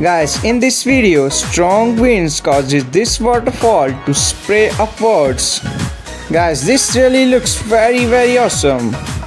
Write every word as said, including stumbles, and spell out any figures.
Guys, in this video, strong winds causes this waterfall to spray upwards. Guys, this really looks very very awesome.